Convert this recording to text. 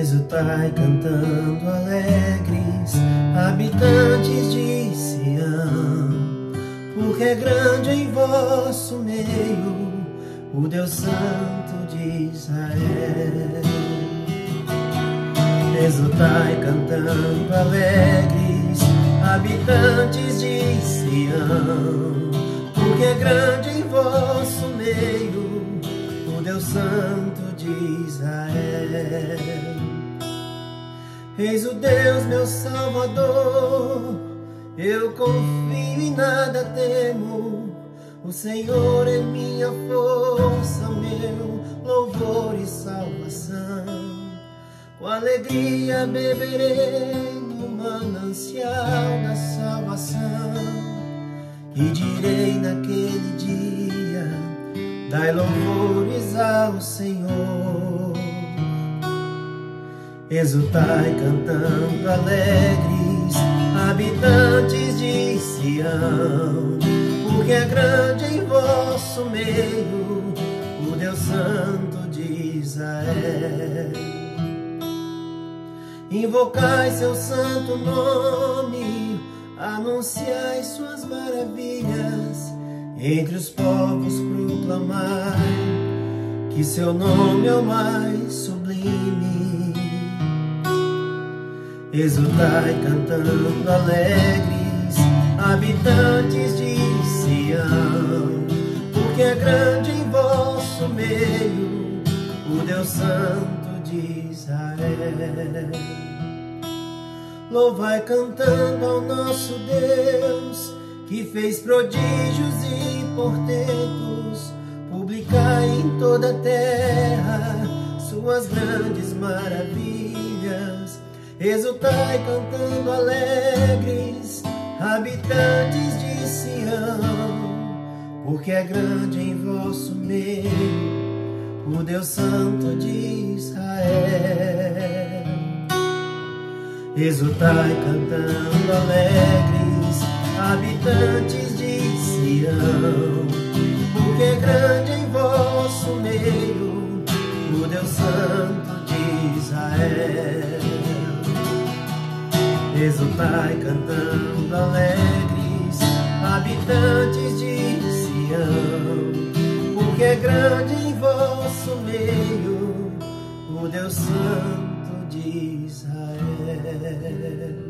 Exultai cantando alegres, habitantes de Sião, porque é grande em vosso meio o Deus Santo de Israel. Exultai cantando alegres, habitantes de Sião, porque é grande em vosso meio o Deus Santo de Israel. Eis o Deus meu Salvador, eu confio e nada temo. O Senhor é minha força, meu louvor e salvação. Com alegria beberei no manancial da salvação. E direi naquele dia: dai louvores ao Senhor. Exultai cantando alegres, habitantes de Sião, porque é grande em vosso meio o Deus Santo de Israel. Invocai seu santo nome, anunciai suas maravilhas, entre os povos proclamai que seu nome é o mais sublime. Exultai cantando alegres, habitantes de Sião, porque é grande em vosso meio o Deus Santo de Israel. Louvai cantando ao nosso Deus, que fez prodígios e portentos. Publicai em toda a terra suas grandes maravilhas. Exultai cantando alegres, habitantes de Sião, porque é grande em vosso meio o Deus Santo de Israel. Exultai cantando alegres, habitantes de Sião, porque é grande em vosso meio o Deus Santo de Israel. Exultai cantando alegres, habitantes de Sião, porque é grande em vosso meio o Deus Santo de Israel.